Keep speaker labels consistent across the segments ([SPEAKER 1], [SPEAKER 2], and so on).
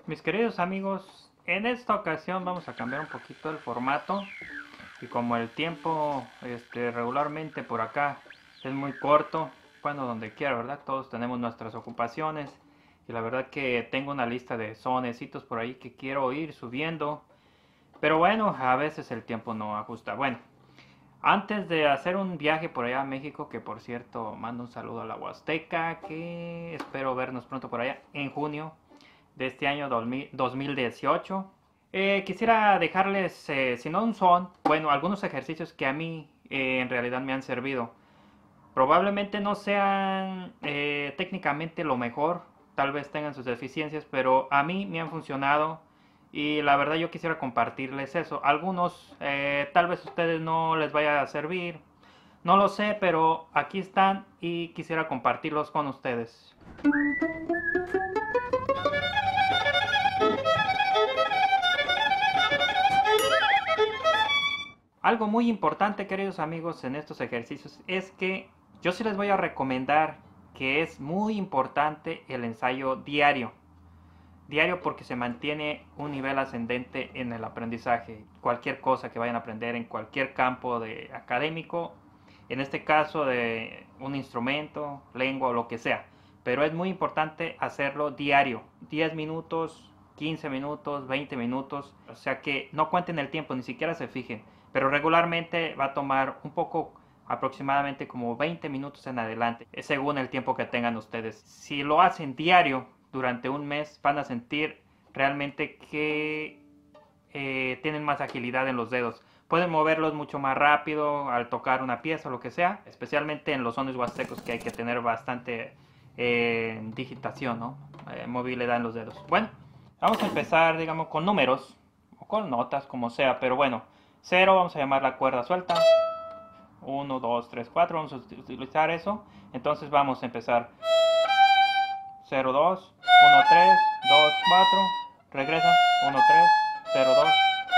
[SPEAKER 1] Mis queridos amigos, en esta ocasión vamos a cambiar un poquito el formato y como el tiempo regularmente por acá es muy corto, bueno, donde quiera, ¿verdad? Todos tenemos nuestras ocupaciones y la verdad que tengo una lista de sonecitos por ahí que quiero ir subiendo, pero bueno, a veces el tiempo no ajusta. Bueno, antes de hacer un viaje por allá a México, que por cierto mando un saludo a la Huasteca, que espero vernos pronto por allá en junio de este año 2018. Quisiera dejarles, si no un son, bueno, algunos ejercicios que a mí en realidad me han servido. Probablemente no sean técnicamente lo mejor, tal vez tengan sus deficiencias, pero a mí me han funcionado y la verdad yo quisiera compartirles eso. Algunos tal vez a ustedes no les vaya a servir, no lo sé, pero aquí están y quisiera compartirlos con ustedes. Algo muy importante, queridos amigos, en estos ejercicios es que yo sí les voy a recomendar que es muy importante el ensayo diario. Diario porque se mantiene un nivel ascendente en el aprendizaje. Cualquier cosa que vayan a aprender en cualquier campo de académico, en este caso de un instrumento, lengua o lo que sea. Pero es muy importante hacerlo diario. 10 minutos, 15 minutos, 20 minutos. O sea que no cuenten el tiempo, ni siquiera se fijen. Pero regularmente va a tomar un poco, aproximadamente como 20 minutos en adelante, según el tiempo que tengan ustedes. Si lo hacen diario durante un mes, van a sentir realmente que tienen más agilidad en los dedos. Pueden moverlos mucho más rápido al tocar una pieza o lo que sea, especialmente en los sones huastecos que hay que tener bastante digitación, ¿no? Movilidad en los dedos. Bueno, vamos a empezar, digamos, con números o con notas, como sea, pero bueno, 0 vamos a llamar la cuerda suelta, 1, 2, 3, 4, vamos a utilizar eso. Entonces vamos a empezar 0, 2, 1, 3, 2, 4, regresa, 1, 3, 0, 2.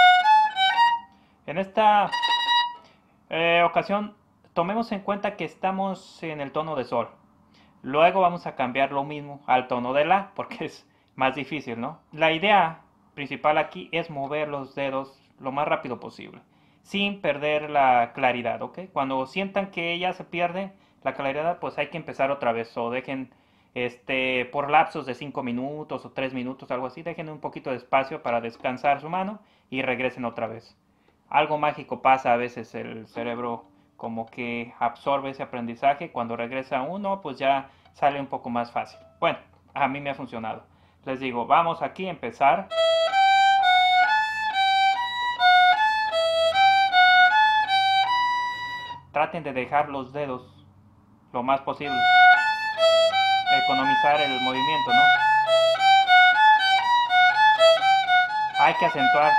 [SPEAKER 1] En esta ocasión, tomemos en cuenta que estamos en el tono de sol. Luego vamos a cambiar lo mismo al tono de la, porque es más difícil, ¿no? La idea principal aquí es mover los dedos lo más rápido posible, sin perder la claridad, ¿ok? Cuando sientan que ya se pierde la claridad, pues hay que empezar otra vez, o dejen por lapsos de 5 minutos o 3 minutos, algo así, dejen un poquito de espacio para descansar su mano y regresen otra vez. Algo mágico pasa a veces, el cerebro como que absorbe ese aprendizaje, cuando regresa uno pues ya sale un poco más fácil. Bueno, a mí me ha funcionado. Les digo, vamos aquí a empezar. Traten de dejar los dedos lo más posible, economizar el movimiento, ¿no? Hay que acentuar.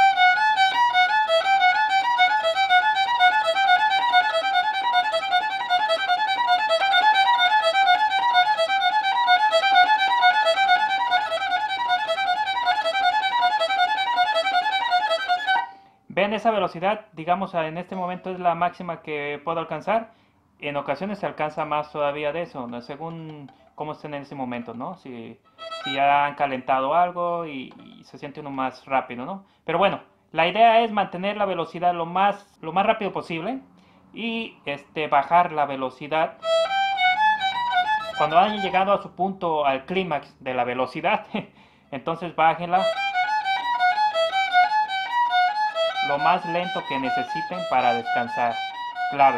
[SPEAKER 1] ¿Ven esa velocidad? Digamos, en este momento es la máxima que puedo alcanzar. En ocasiones se alcanza más todavía de eso, ¿no? Según cómo estén en ese momento, ¿no? Si ya han calentado algo y se siente uno más rápido, ¿no? Pero bueno, la idea es mantener la velocidad lo más rápido posible y bajar la velocidad. Cuando hayan llegado a su punto, al clímax de la velocidad, entonces bájenla lo más lento que necesiten para descansar. Clave.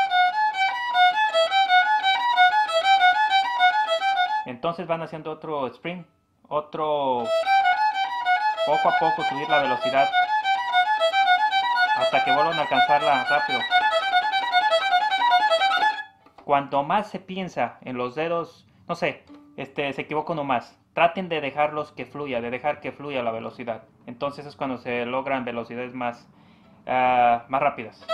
[SPEAKER 1] Entonces van haciendo otro sprint, otro poco a poco subir la velocidad hasta que vuelvan a alcanzarla rápido. Cuanto más se piensa en los dedos, no sé, se equivoca uno más. Traten de dejarlos que fluya, de dejar que fluya la velocidad. Entonces es cuando se logran velocidades más rápidas.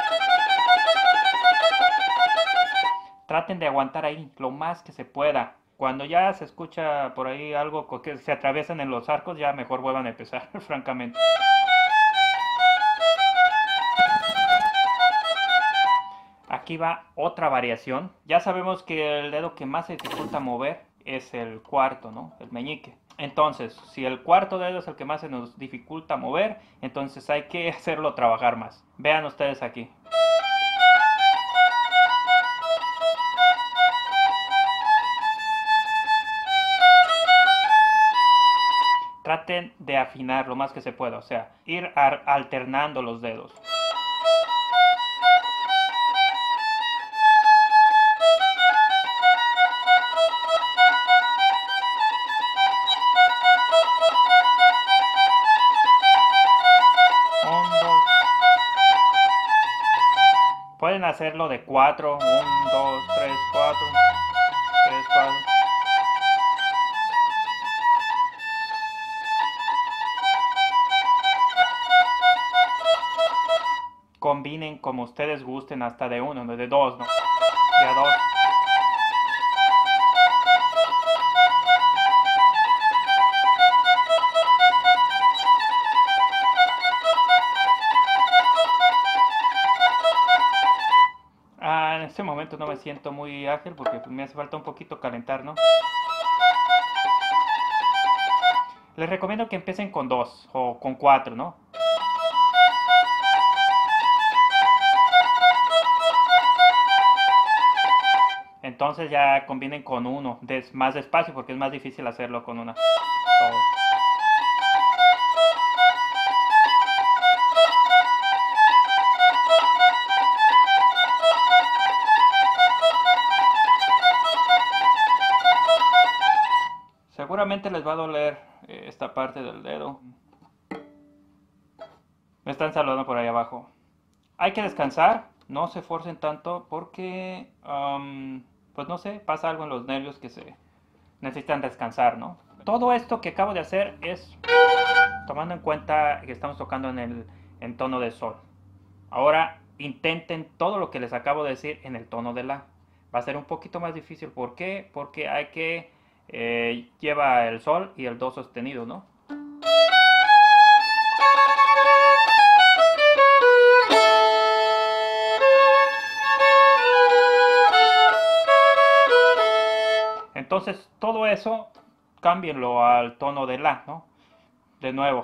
[SPEAKER 1] Traten de aguantar ahí lo más que se pueda. Cuando ya se escucha por ahí algo que se atraviesan en los arcos, ya mejor vuelvan a empezar, francamente. Aquí va otra variación. Ya sabemos que el dedo que más se dificulta mover es el cuarto, ¿no? El meñique. Entonces, si el cuarto dedo es el que más se nos dificulta mover, entonces hay que hacerlo trabajar más. Vean ustedes aquí. Traten de afinar lo más que se pueda, o sea, ir alternando los dedos. Pueden hacerlo de 4, 1, 2, 3, 4, 3, 4. Combinen como ustedes gusten, hasta de 1, no de 2, ¿no? De a 2. En este momento no me siento muy ágil porque me hace falta un poquito calentar, ¿no? Les recomiendo que empiecen con 2 o con 4, ¿no? Entonces ya combinen con 1, más despacio porque es más difícil hacerlo con una. Todo. Seguramente les va a doler esta parte del dedo. Me están saludando por ahí abajo. Hay que descansar, no se esfuercen tanto porque, pues no sé, pasa algo en los nervios que se necesitan descansar, ¿no? Todo esto que acabo de hacer es tomando en cuenta que estamos tocando en tono de sol. Ahora intenten todo lo que les acabo de decir en el tono de la. Va a ser un poquito más difícil. ¿Por qué? Porque hay que lleva el sol y el do sostenido, ¿no? Entonces todo eso cámbienlo al tono de la, ¿no? De nuevo.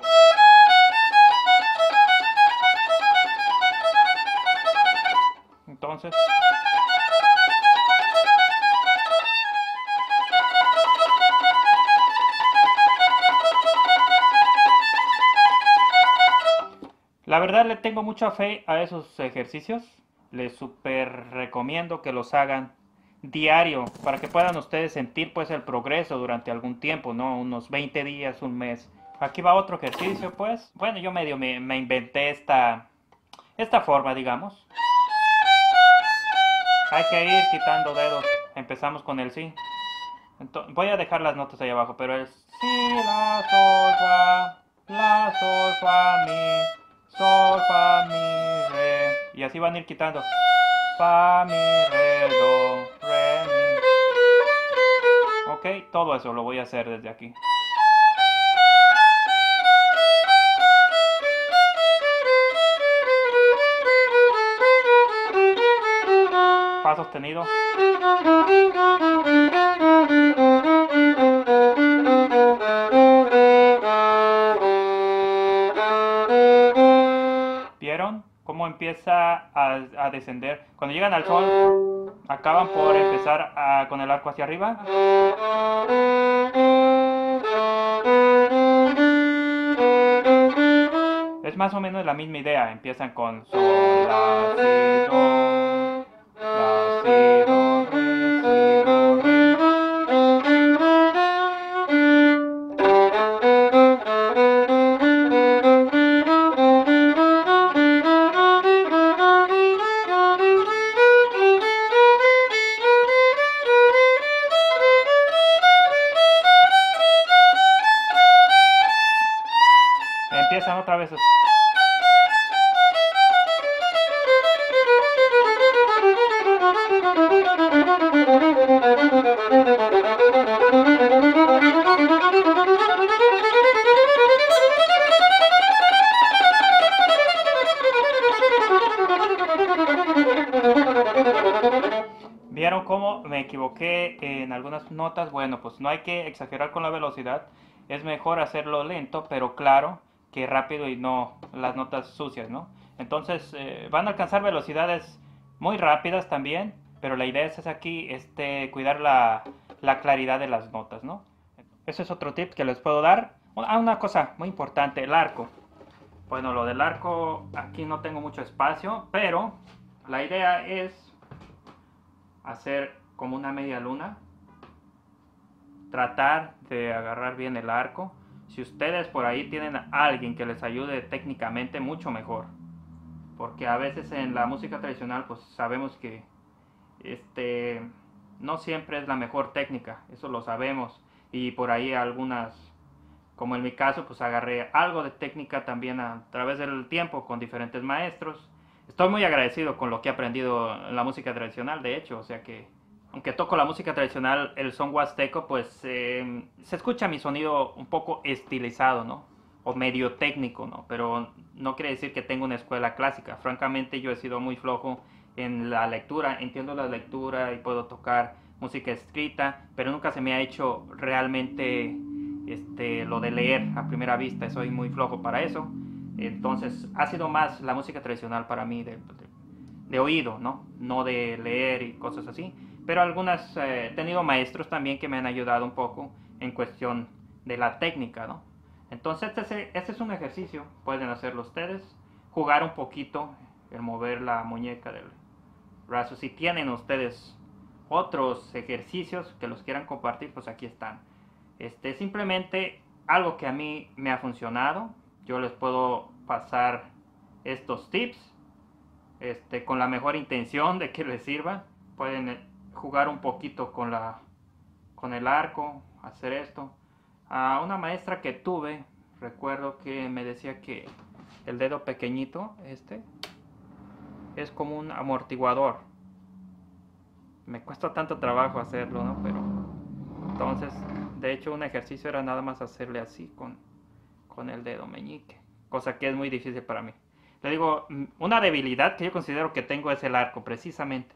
[SPEAKER 1] Entonces la verdad le tengo mucha fe a esos ejercicios. Les super recomiendo que los hagan diario para que puedan ustedes sentir pues el progreso durante algún tiempo, ¿no? Unos 20 días, un mes. Aquí va otro ejercicio pues. Bueno, yo medio me inventé esta forma, digamos. Hay que ir quitando dedos. Empezamos con el si. Entonces, voy a dejar las notas ahí abajo, pero es si, la, sol, fa, mi, re. Y así van a ir quitando. Fa, mi, re, do, re, mi. Ok, todo eso lo voy a hacer desde aquí. Fa sostenido. ¿Vieron cómo empieza a descender? Cuando llegan al sol, acaban por empezar con el arco hacia arriba. Es más o menos la misma idea. Empiezan con sol, la, si, do, la, si, do, re, si, do, re. Empiezan otra vez. ¿Vieron cómo me equivoqué en algunas notas? Bueno, pues no hay que exagerar con la velocidad. Es mejor hacerlo lento, pero claro, que rápido y no las notas sucias, ¿no? Entonces van a alcanzar velocidades muy rápidas también, pero la idea es aquí cuidar la claridad de las notas, ¿no? Ese es otro tip que les puedo dar. Una cosa muy importante, el arco. Bueno, lo del arco, aquí no tengo mucho espacio, pero la idea es hacer como una media luna, tratar de agarrar bien el arco. Si ustedes por ahí tienen a alguien que les ayude técnicamente, mucho mejor, porque a veces en la música tradicional pues sabemos que no siempre es la mejor técnica, eso lo sabemos, y por ahí algunas, como en mi caso, pues agarré algo de técnica también a través del tiempo con diferentes maestros. Estoy muy agradecido con lo que he aprendido en la música tradicional, de hecho, o sea que aunque toco la música tradicional, el son huasteco, pues se escucha mi sonido un poco estilizado, ¿no? O medio técnico, ¿no? Pero no quiere decir que tenga una escuela clásica. Francamente, yo he sido muy flojo en la lectura, entiendo la lectura y puedo tocar música escrita, pero nunca se me ha hecho realmente lo de leer a primera vista. Soy muy flojo para eso. Entonces, ha sido más la música tradicional para mí de oído, ¿no? No de leer y cosas así. Pero algunas, he tenido maestros también que me han ayudado un poco en cuestión de la técnica, ¿no? Entonces este es un ejercicio, pueden hacerlo ustedes, jugar un poquito, el mover la muñeca del brazo. Si tienen ustedes otros ejercicios que los quieran compartir, pues aquí están. Simplemente algo que a mí me ha funcionado, yo les puedo pasar estos tips con la mejor intención de que les sirva. Pueden jugar un poquito con el arco, hacer esto. A una maestra que tuve, recuerdo que me decía que el dedo pequeñito, es como un amortiguador. Me cuesta tanto trabajo hacerlo, ¿no? Pero entonces, de hecho, un ejercicio era nada más hacerle así con el dedo meñique, cosa que es muy difícil para mí. Le digo, una debilidad que yo considero que tengo es el arco, precisamente.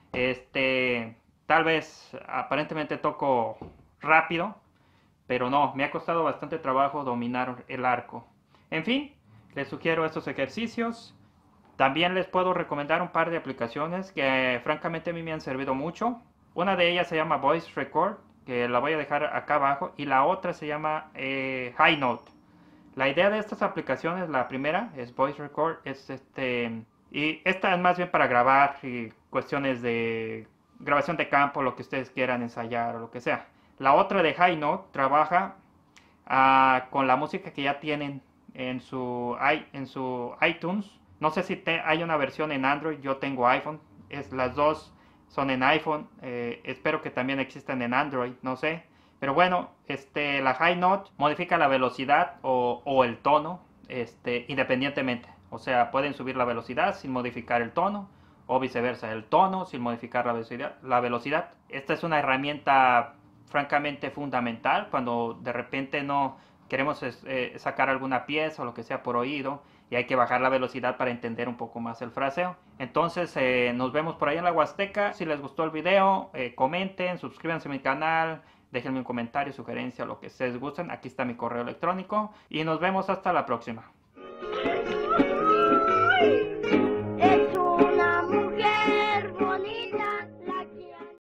[SPEAKER 1] Tal vez aparentemente toco rápido, pero no, me ha costado bastante trabajo dominar el arco. En fin, les sugiero estos ejercicios. También les puedo recomendar un par de aplicaciones que francamente a mí me han servido mucho. Una de ellas se llama Voice Record, que la voy a dejar acá abajo, y la otra se llama High Note. La idea de estas aplicaciones, la primera es Voice Record, y esta es más bien para grabar y cuestiones de grabación de campo, lo que ustedes quieran ensayar o lo que sea. La otra de High Note trabaja con la música que ya tienen en su iTunes. No sé si hay una versión en Android, yo tengo iPhone, las dos son en iPhone, espero que también existan en Android, no sé. Pero bueno, la High Note modifica la velocidad o el tono independientemente. O sea, pueden subir la velocidad sin modificar el tono o viceversa, el tono sin modificar la velocidad. Esta es una herramienta francamente fundamental cuando de repente no queremos sacar alguna pieza o lo que sea por oído y hay que bajar la velocidad para entender un poco más el fraseo. Entonces nos vemos por ahí en la Huasteca. Si les gustó el video, comenten, suscríbanse a mi canal, déjenme un comentario, sugerencia, lo que ustedes gusten. Aquí está mi correo electrónico y nos vemos hasta la próxima.